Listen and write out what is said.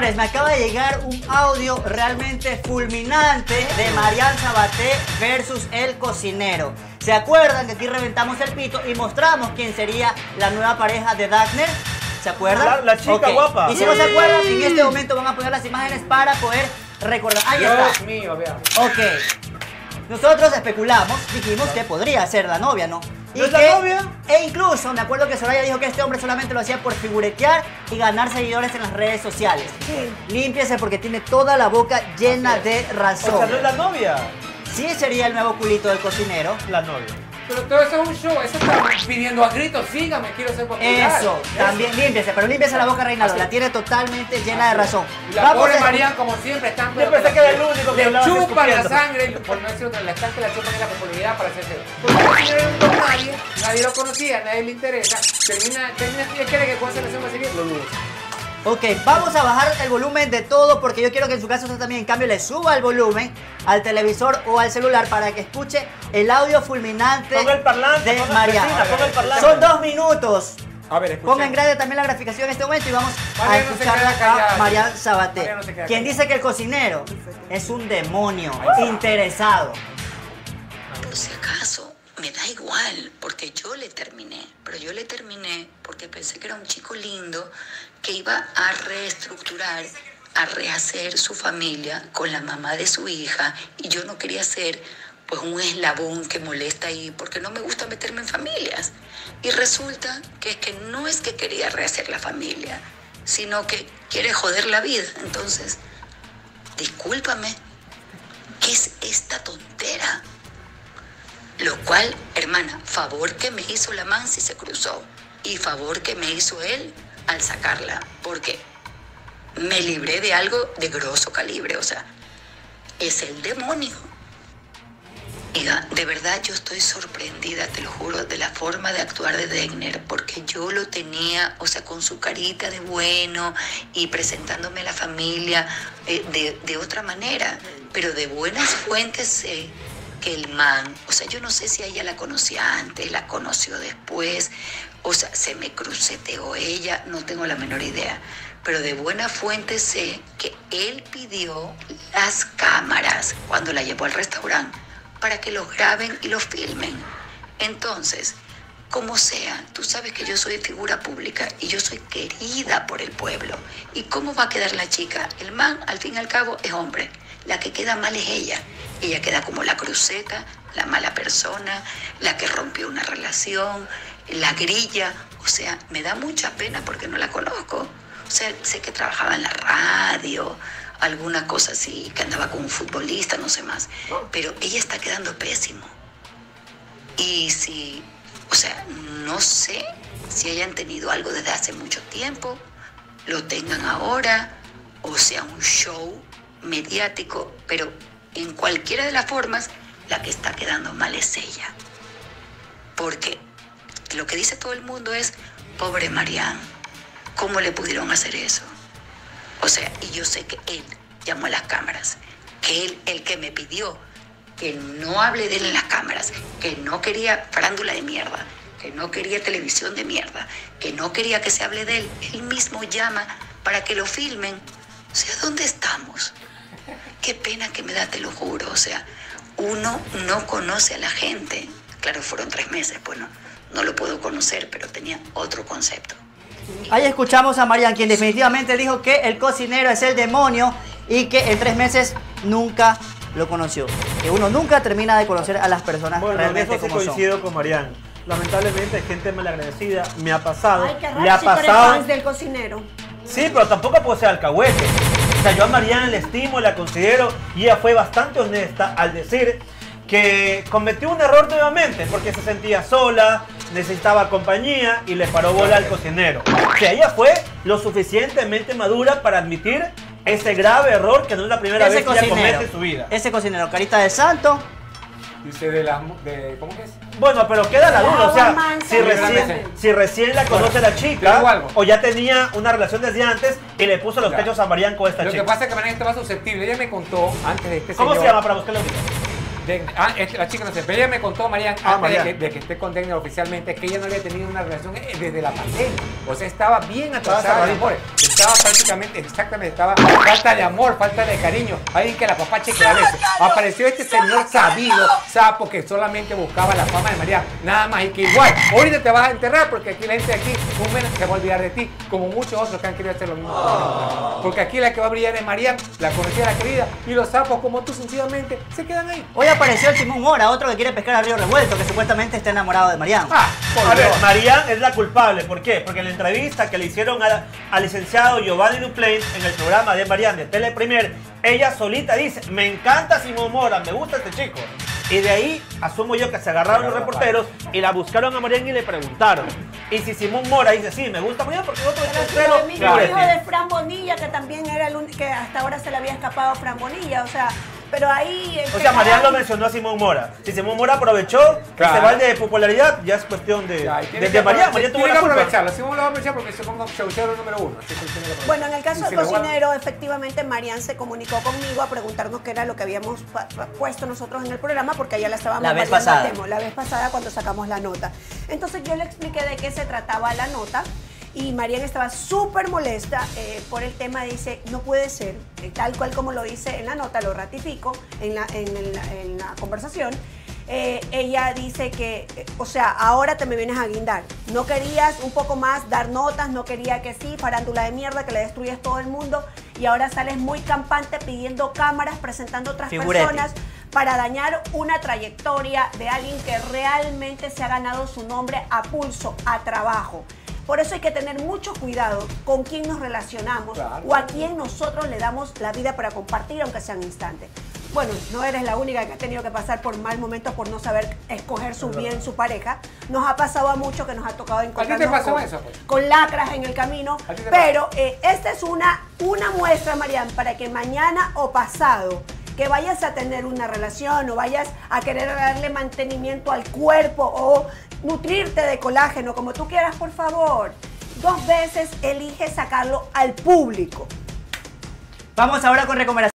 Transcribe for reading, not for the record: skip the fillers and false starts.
Señores, me acaba de llegar un audio realmente fulminante de Marian Sabaté versus El Cocinero. ¿Se acuerdan que aquí reventamos el pito y mostramos quién sería la nueva pareja de Dagner? ¿Se acuerdan? La chica guapa. Y si no se acuerdan, en este momento van a poner las imágenes para poder recordar. Ahí está. Dios mío, veamos. Ok. Nosotros especulamos, dijimos que podría ser la novia, ¿no? ¿No es la novia? E incluso me acuerdo que Soraya dijo que este hombre solamente lo hacía por figuretear y ganar seguidores en las redes sociales. Sí. Límpiese porque tiene toda la boca llena de razón. O sea, ¿no es la novia? Sí sería el nuevo culito del cocinero. La novia. Pero todo eso es un show, eso está pidiendo a gritos, sígame, quiero ser popular. Eso, también límpiese, pero límpiese la boca, Reinaldo, la tiene totalmente llena de razón. La pobre Marian, como siempre, están... Yo pensé que era el único que le hablaba chupan la escupiendo. sangre, por no decir otra, la están que la chupan en la popularidad para hacerse. Porque no era un don nadie, nadie lo conocía, nadie le interesa, termina y quiere que cuando se le va a seguir, lo dudo. Ok, vamos a bajar el volumen de todo porque yo quiero que en su caso usted también en cambio le suba el volumen al televisor o al celular para que escuche el audio fulminante Ponga el parlante, de ponga Marian. ponga el parlante. Son 2 minutos. A ver, escucha. Ponga en grande también la graficación en este momento y vamos a Marian no se escuchar queda callada. a Marian Sabaté, Marian no se queda quien callada. dice que el cocinero es un demonio interesado. Por si acaso, me da igual, porque yo le terminé. Pero yo le terminé porque pensé que era un chico lindo que iba a reestructurar, a rehacer su familia con la mamá de su hija. Y yo no quería ser pues un eslabón que molesta ahí, porque no me gusta meterme en familias. Y resulta que no es que quería rehacer la familia, sino que quiere joder la vida. Entonces, discúlpame, ¿qué es esta tontera? Lo cual, hermana, favor que me hizo la man si se cruzó y favor que me hizo él al sacarla, porque me libré de algo de grosso calibre, o sea, es el demonio. Oiga, de verdad yo estoy sorprendida, te lo juro, de la forma de actuar de Dagner, porque yo lo tenía, o sea, con su carita de bueno y presentándome a la familia de otra manera, pero de buenas fuentes sé que el man, o sea, yo no sé si a ella la conocía antes, la conoció después, o sea, se me cruceteó ella, no tengo la menor idea, pero de buena fuente sé que él pidió las cámaras cuando la llevó al restaurante para que los graben y los filmen. Entonces, como sea, tú sabes que yo soy figura pública y yo soy querida por el pueblo. ¿Y cómo va a quedar la chica? El man, al fin y al cabo, es hombre. La que queda mal es ella. Ella queda como la cruceta, la mala persona, la que rompió una relación, la grilla. O sea, me da mucha pena porque no la conozco. O sea, sé que trabajaba en la radio, alguna cosa así, que andaba con un futbolista, no sé más. Pero ella está quedando pésimo. Y si, o sea, no sé si hayan tenido algo desde hace mucho tiempo, lo tengan ahora, o sea, un show mediático, pero en cualquiera de las formas, la que está quedando mal es ella. Porque lo que dice todo el mundo es, pobre Marian, ¿cómo le pudieron hacer eso? O sea, y yo sé que él llamó a las cámaras, que él, el que me pidió que no hable de él en las cámaras, que no quería farándula de mierda, que no quería televisión de mierda, que no quería que se hable de él, él mismo llama para que lo filmen. O sea, ¿dónde estamos? Qué pena que me da, te lo juro. O sea, uno no conoce a la gente. Claro, fueron 3 meses, pues no lo puedo conocer, pero tenía otro concepto. Ahí escuchamos a Marian, quien definitivamente dijo que el cocinero es el demonio y que en 3 meses nunca lo conoció. Que uno nunca termina de conocer a las personas Bueno, en realmente eso sí como son. coincido con Marian. Lamentablemente hay gente malagradecida, me ha pasado, Ay, qué raro le ha si tú eres pasado. fans del cocinero. Sí, pero tampoco puedo ser alcahuete. O sea, yo a Marian la estimo, la considero y ella fue bastante honesta al decir que cometió un error nuevamente porque se sentía sola, necesitaba compañía y le paró bola al cocinero. O sea, ella fue lo suficientemente madura para admitir ese grave error que no es la primera vez que ella comete en su vida. Ese cocinero, carita de santo. Dice ¿cómo que es? Bueno, pero queda la duda, o sea, Agua mansa, si recién la conoce la te chica digo algo. o ya tenía una relación desde antes y le puso los Ya. pechos a Marian con esta Lo chica. que pasa es que Marian estaba susceptible. Ella me contó antes de este ¿Cómo señor. se llama para buscarla ahorita? La chica no sé, pero ella me contó, Marian, Ah, antes Marian. de que esté con Dagner oficialmente, que ella no había tenido una relación desde la pandemia. O sea, estaba bien atrasada, cerradita. mi amor. estaba prácticamente, exactamente, estaba falta de amor, falta de cariño, alguien que la papache que a veces. Apareció este señor sabido, sapo, que solamente buscaba la fama de Marian, nada más, y que igual, ahorita te vas a enterrar porque aquí la gente de aquí, un menos se va a olvidar de ti, como muchos otros que han querido hacer lo mismo. Porque aquí la que va a brillar es Marian, la conocida, la querida, y los sapos como tú sencillamente se quedan ahí. Hoy apareció el Simón Mora, otro que quiere pescar a río revuelto, que supuestamente está enamorado de Marian. A ver, Marian es la culpable. ¿Por qué? Porque en la entrevista que le hicieron al licenciado Giovanni Duplain en el programa de Marian de Telepremier, ella solita dice, me encanta Simón Mora, me gusta este chico. Y de ahí asumo yo que se agarraron los reporteros y la buscaron a Marian y le preguntaron. Y si Simón Mora dice, sí, me gusta Marian porque otro Pero el mismo hijo de Fran Bonilla, que también era el único que hasta ahora se le había escapado a Fran Bonilla, o sea, pero ahí... O sea, Marian lo mencionó a Simón Mora. Si Simón Mora aprovechó y se va de popularidad, ya es cuestión de Marian. Marian tuvo que la culpa. aprovecharlo. Simón lo va a aprovechar porque se ponga showcero número 1. Bueno, en el caso del cocinero, efectivamente, Marian se comunicó conmigo a preguntarnos qué era lo que habíamos puesto nosotros en el programa, porque allá la estábamos la vez pasada cuando sacamos la nota. Entonces yo le expliqué de qué se trataba la nota. Y Marian estaba súper molesta por el tema, dice, no puede ser, tal cual como lo dice en la nota, lo ratifico en la conversación. Ella dice que, o sea, ahora te me vienes a guindar. No querías un poco más dar notas, no quería que sí, farándula de mierda, que le destruyes todo el mundo. Y ahora sales muy campante pidiendo cámaras, presentando otras personas para dañar una trayectoria de alguien que realmente se ha ganado su nombre a pulso, a trabajo. Por eso hay que tener mucho cuidado con quién nos relacionamos o a quién nosotros le damos la vida para compartir, aunque sea un instante. Bueno, no eres la única que ha tenido que pasar por mal momentos por no saber escoger bien su pareja. Nos ha pasado a muchos que nos ha tocado encontrarnos con lacras en el camino. Pero esta es una muestra, Marian, para que mañana o pasado que vayas a tener una relación o vayas a querer darle mantenimiento al cuerpo o nutrirte de colágeno, como tú quieras, por favor, 2 veces elige sacarlo al público. Vamos ahora con recomendaciones.